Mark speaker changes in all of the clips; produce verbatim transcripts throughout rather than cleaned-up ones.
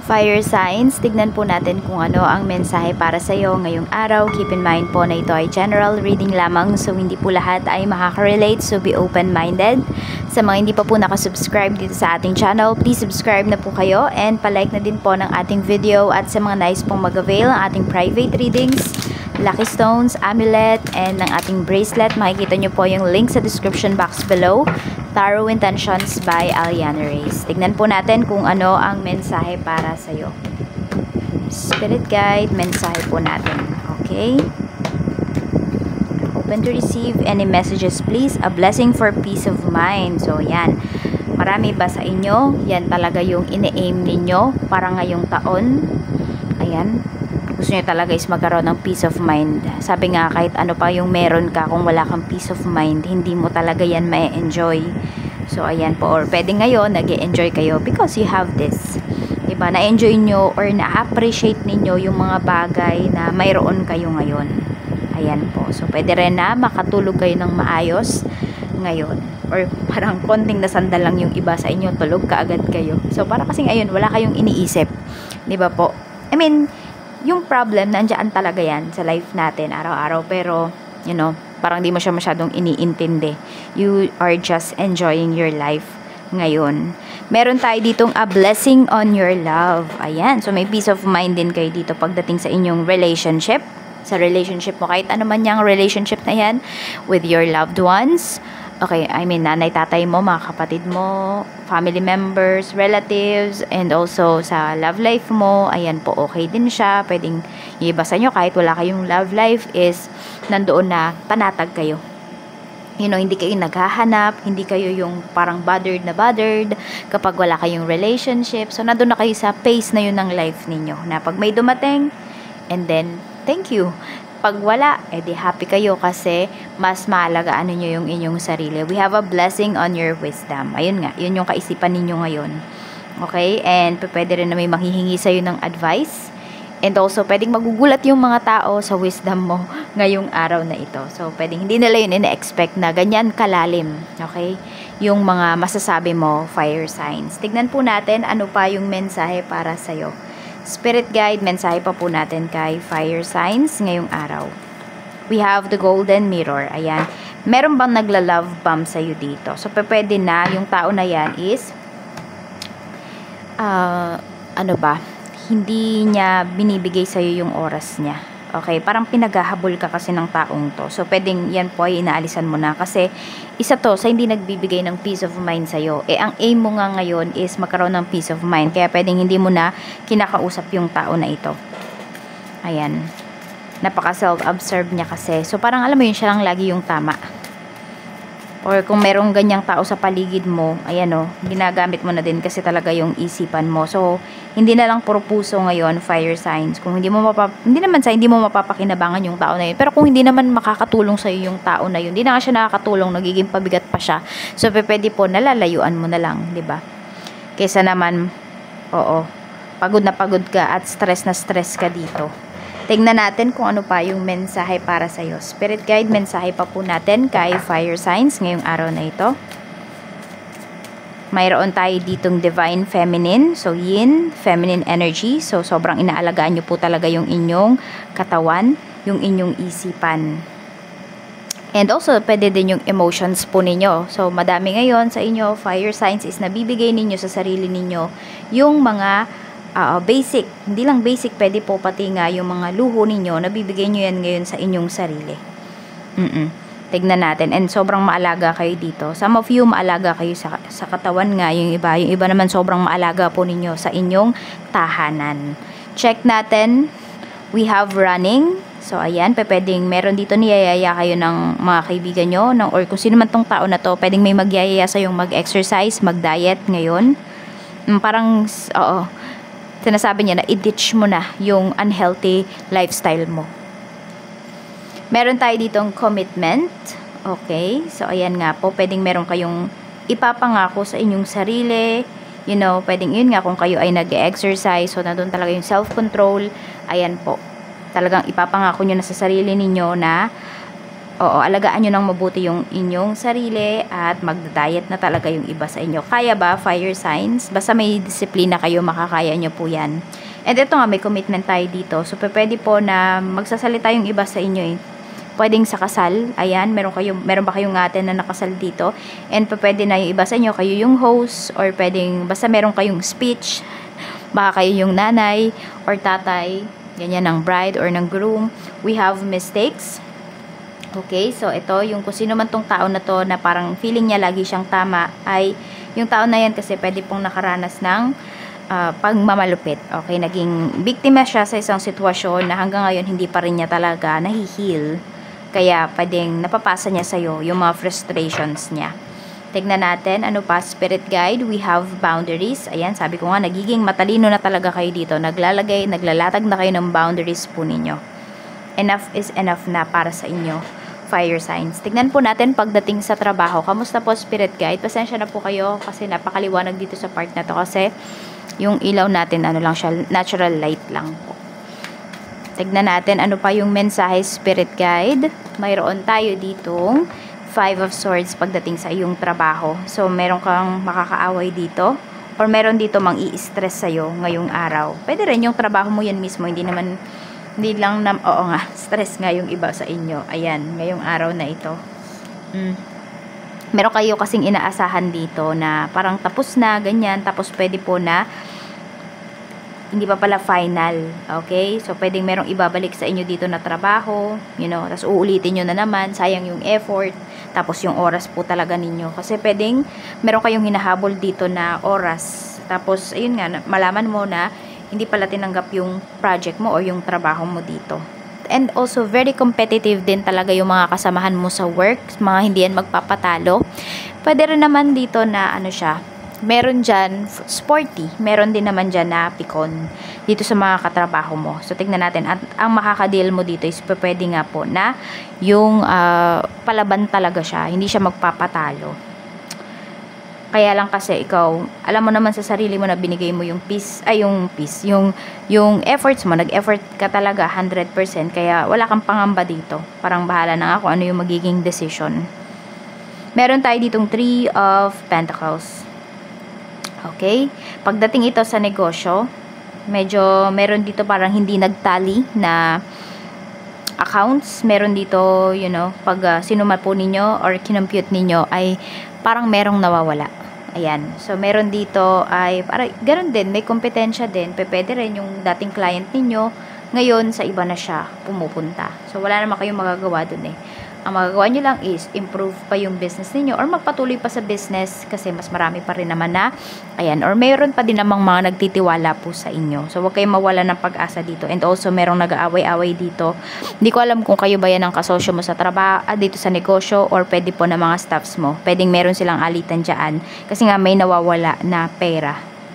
Speaker 1: Fire signs, tignan po natin kung ano ang mensahe para sa iyo ngayong araw. Keep in mind po na ito ay general reading lamang, so hindi po lahat ay makaka-relate, so be open-minded. Sa mga hindi pa po nakasubscribe dito sa ating channel, please subscribe na po kayo and palike na din po ng ating video. At sa mga nice pong mag-avail ng ating private readings, lucky stones, amulet, and ng ating bracelet, makikita nyo po yung link sa description box below. Tarot Intentions by Aliana Reyes. Tignan po natin kung ano ang mensahe para sa iyo. Spirit guide, mensahe po natin. Okay? Open to receive any messages please. A blessing for peace of mind. So, yan. Marami ba sa inyo? Yan talaga yung ine-aim ninyo para ngayong taon. Ayan. Gusto nyo talaga is magkaroon ng peace of mind. Sabi nga, kahit ano pa yung meron ka, kung wala kang peace of mind, hindi mo talaga yan ma-enjoy. So, ayan po. Or pwede ngayon, nag-e-enjoy kayo because you have this. Diba? Na-enjoy nyo or na-appreciate ninyo yung mga bagay na mayroon kayo ngayon. Ayan po. So, pwede rin na makatulog kayo ng maayos ngayon. Or parang konting nasandal lang yung iba sa inyo, tulog kaagad kayo. So, para kasing ayun, wala kayong iniisip. Diba po? I mean, yung problem, nandiyan talaga yan sa life natin araw-araw, pero you know, parang di mo siya masyadong iniintindi. You are just enjoying your life ngayon. Meron tayo ditong a blessing on your love. Ayan, so may peace of mind din kayo dito pagdating sa inyong relationship. Sa relationship mo, kahit ano man yung relationship na yan with your loved ones. Okay, I mean, nanay, tatay mo, mga kapatid mo, family members, relatives, and also sa love life mo, ayan po, okay din siya. Pwedeng iibasa nyo kahit wala kayong love life is nandoon na panatag kayo. You know, hindi kayo naghahanap, hindi kayo yung parang bothered na bothered kapag wala kayong relationship. So, nandoon na kayo sa pace na yun ng life ninyo, na pag may dumating, and then, thank you. Pag wala, edi happy kayo kasi mas maalagaan niyo yung inyong sarili. We have a blessing on your wisdom. Ayun nga, yun yung kaisipan ninyo ngayon. Okay? And pwede rin na may manghihingi sa'yo ng advice. And also, pwedeng magugulat yung mga tao sa wisdom mo ngayong araw na ito. So, pwedeng hindi nila yun ina-expect na ganyan kalalim. Okay? Yung mga masasabi mo, fire signs. Tignan po natin ano pa yung mensahe para sa'yo. Spirit guide, mensahe pa po natin kay fire signs ngayong araw. We have the golden mirror. Ayan. Meron bang nagla-love bomb sa'yo dito? So, pwede na yung tao na yan is uh, ano ba? Hindi niya binibigay sa'yo yung oras niya. Okay? Parang pinaghahabol ka kasi ng taong to. So, pwedeng yan po ay inaalisan mo na. Kasi, isa to sa hindi nagbibigay ng peace of mind sa'yo. Eh, ang aim mo nga ngayon is magkaroon ng peace of mind. Kaya, pwedeng hindi mo na kinakausap yung tao na ito. Ayan. Napaka self-observe niya kasi. So, parang alam mo yun, siya lang lagi yung tama. Or kung merong ganyang tao sa paligid mo, ayan o, ginagamit mo na din kasi talaga yung isipan mo. So, hindi na lang puro puso ngayon, fire signs. Kung hindi mo mapap hindi naman sa hindi mo mapapakinabangan yung tao na yun. Pero kung hindi naman makakatulong sa iyo yung tao na yun, hindi na nga siya nakakatulong, nagiging pabigat pa siya. So, pwede po, nalalayuan mo na lang, di ba? Kaysa naman, oo, pagod na pagod ka at stress na stress ka dito. Tingnan natin kung ano pa yung mensahe para sa iyo. Spirit guide, mensahe pa po natin kay fire signs ngayong araw na ito. Mayroon tayo ditong divine feminine. So, yin, feminine energy. So, sobrang inaalagaan nyo po talaga yung inyong katawan, yung inyong isipan. And also, pwede din yung emotions po ninyo. So, madami ngayon sa inyo, fire signs is nabibigay ninyo sa sarili ninyo yung mga Uh, basic, hindi lang basic, pwede po pati nga yung mga luho ninyo, nabibigay nyo yan ngayon sa inyong sarili. Mm-mm. Tignan natin. And sobrang maalaga kayo dito. Some of you, maalaga kayo sa, sa katawan nga, yung iba. Yung iba naman sobrang maalaga po ninyo sa inyong tahanan. Check natin. We have running. So, ayan, pwedeng meron dito niyayaya kayo ng mga kaibigan nyo, ng, or kung sino man tong tao na to, pwedeng may magyayaya sa yung mag-exercise, mag-diet ngayon. Mm, parang, oo, sinasabi niya na i-ditch mo na yung unhealthy lifestyle mo. Meron tayo ditong commitment. Okay. So, ayan nga po. Pwedeng meron kayong ipapangako sa inyong sarili. You know, pwedeng yun nga kung kayo ay nag-exercise. So, nandun talaga yung self-control. Ayan po. Talagang ipapangako nyo na sa sarili ninyo na Oo, alagaan nyo ng mabuti yung inyong sarili at mag-diet na talaga yung iba sa inyo. Kaya ba, fire signs? Basta may disiplina kayo, makakaya nyo po yan. And ito nga, may commitment tayo dito. So, pwede po na magsasalita yung iba sa inyo eh. Pwedeng sa kasal, ayan, meron, kayo, meron ba kayong ate na nakasal dito? And pwede na yung iba sa inyo, kayo yung host, or pwedeng, basta meron kayong speech, baka kayo yung nanay, or tatay, ganyan, ng bride or ng groom. We have mistakes. Okay, so ito, yung kung sino man tong tao na to na parang feeling niya lagi siyang tama, ay yung tao na yan kasi pwede pong nakaranas ng uh, pagmamalupit. Okay, naging biktima siya sa isang sitwasyon na hanggang ngayon hindi pa rin niya talaga nahihil. Kaya pwedeng napapasa niya sa'yo yung mga frustrations niya. Tignan natin, ano pa, spirit guide, we have boundaries. Ayan, sabi ko nga, nagiging matalino na talaga kayo dito. Naglalagay, naglalatag na kayo ng boundaries po ninyo. Enough is enough na para sa inyo. Fire signs. Tignan po natin pagdating sa trabaho. Kamusta po, spirit guide? Pasensya na po kayo kasi napakaliwanag dito sa part na to kasi yung ilaw natin ano lang siya, natural light lang po. Tignan natin ano pa yung mensahe, spirit guide. Mayroon tayo ditong five of swords pagdating sa iyong trabaho. So meron kang makakaaway dito or meron dito mang i-stress sa'yo ngayong araw. Pwede rin yung trabaho mo yan mismo, hindi naman Hindi lang na, oo nga, stress nga yung iba sa inyo. Ayan, ngayong araw na ito. Mm. Meron kayo kasing inaasahan dito na parang tapos na, ganyan. Tapos pwede po na hindi pa pala final. Okay? So, pwedeng merong ibabalik sa inyo dito na trabaho. You know, tapos uulitin nyo na naman. Sayang yung effort. Tapos yung oras po talaga ninyo. Kasi pwedeng meron kayong hinahabol dito na oras. Tapos, ayun nga, malaman mo na hindi pala tinanggap yung project mo o yung trabaho mo dito. And also, very competitive din talaga yung mga kasamahan mo sa work, mga hindi yan magpapatalo. Pwede rin naman dito na ano siya, meron dyan sporty, meron din naman dyan na pikon dito sa mga katrabaho mo. So, tignan natin. At ang makakadeal mo dito is pwede nga po na yung uh, palaban talaga siya, hindi siya magpapatalo. Kaya lang kasi ikaw, alam mo naman sa sarili mo na binigay mo yung peace, ay yung peace, yung, yung efforts mo, nag-effort ka talaga one hundred percent, kaya wala kang pangamba dito. Parang bahala na nga kung ano yung magiging decision. Meron tayo ditong three of pentacles. Okay? Pagdating ito sa negosyo, medyo meron dito parang hindi nagtali na accounts. Meron dito, you know, pag uh, sinuma po ninyo or kinompute ninyo ay parang merong nawawala. Ayan. So, meron dito ay, para, ganun din, may kompetensya din. Pwede rin yung dating client ninyo, ngayon sa iba na siya pumupunta. So, wala naman kayong magagawa dun eh. Ang magagawa nyo lang is improve pa yung business ninyo or magpatuloy pa sa business kasi mas marami pa rin naman na, ayan, or mayroon pa din namang mga nagtitiwala po sa inyo. So, huwag kayong mawala ng pag-asa dito. And also, merong nag-aaway-away dito. Hindi ko alam kung kayo ba yan ang kasosyo mo sa trabaho, ah, dito sa negosyo, or pwede po na mga staffs mo. Pwedeng meron silang alitan dyan kasi nga may nawawala na pera.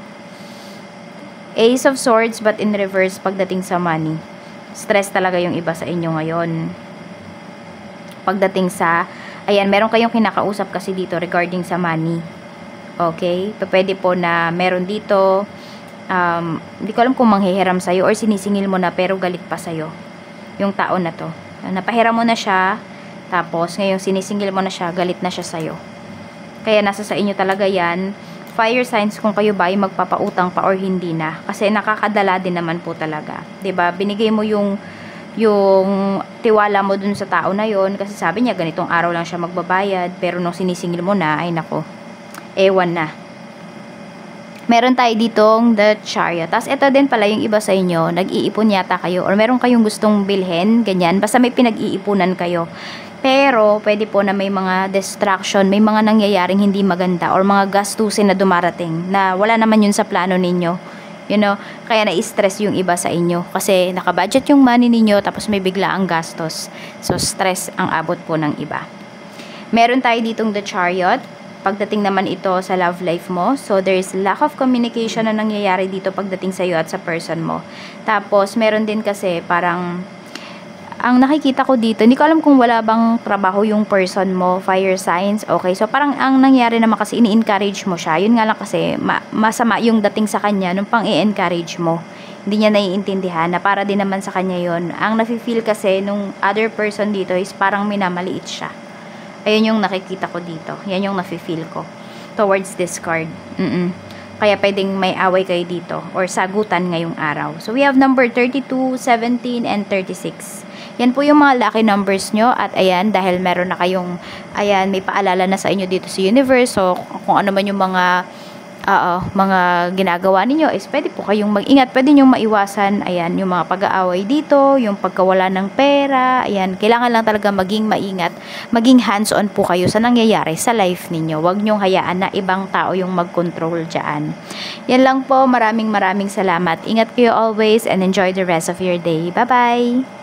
Speaker 1: Ace of Swords but in reverse pagdating sa money. Stress talaga yung iba sa inyo ngayon. Pagdating sa, ayan, meron kayong kinakausap kasi dito regarding sa money. Okay? Pwede po na meron dito, um, hindi ko alam kung manghihiram sa'yo or sinisingil mo na pero galit pa sa'yo. Yung tao na to. Napahiram mo na siya, tapos ngayon sinisingil mo na siya, galit na siya sa'yo. Kaya nasa sa inyo talaga yan. Fire signs kung kayo ba ay magpapautang pa or hindi na. Kasi nakakadala din naman po talaga. 'Di ba? Binigay mo yung yung tiwala mo dun sa tao na yon kasi sabi niya ganitong araw lang siya magbabayad, pero nung sinisingil mo na, ay nako, ewan na. Meron tayo ditong the Chariot. Tapos ito din pala yung iba sa inyo, nag-iipon yata kayo or meron kayong gustong bilhin, ganyan, basta may pinag-iipunan kayo. Pero pwede po na may mga distraction, may mga nangyayaring hindi maganda or mga gastusin na dumarating na wala naman yun sa plano ninyo. You know, kaya na-stress yung iba sa inyo kasi nakabudget yung money ninyo tapos may bigla ang gastos. So, stress ang abot po ng iba. Meron tayo ditong the Chariot. Pagdating naman ito sa love life mo, so there is lack of communication na nangyayari dito pagdating sa iyo at sa person mo. Tapos, meron din kasi parang ang nakikita ko dito, hindi ko alam kung wala bang trabaho yung person mo, fire signs, okay. So, parang ang nangyari naman kasi, ini-encourage mo siya. Yun nga lang kasi, ma masama yung dating sa kanya nung pang i-encourage mo. Hindi niya naiintindihan na para din naman sa kanya yon. Ang nafe-feel kasi nung other person dito is parang minamaliit siya. Ayun yung nakikita ko dito. Yan yung nafe-feel ko towards this card. Mm-mm. Kaya pwedeng may away kayo dito or sagutan ngayong araw. So we have number thirty-two, seventeen, and thirty-six. Yan po yung mga lucky numbers nyo. At ayan, dahil meron na kayong, ayan, may paalala na sa inyo dito sa universe. So kung ano man yung mga uh, mga ginagawa ninyo is pwede po kayong mag-ingat. Pwede nyo maiwasan, ayan, yung mga pag-aaway dito, yung pagkawala ng pera. Ayan, kailangan lang talaga maging maingat. Maging hands-on po kayo sa nangyayari sa life ninyo. Huwag nyong hayaan na ibang tao yung mag-control dyan. Yan lang po. Maraming maraming salamat. Ingat kayo always and enjoy the rest of your day. Bye-bye!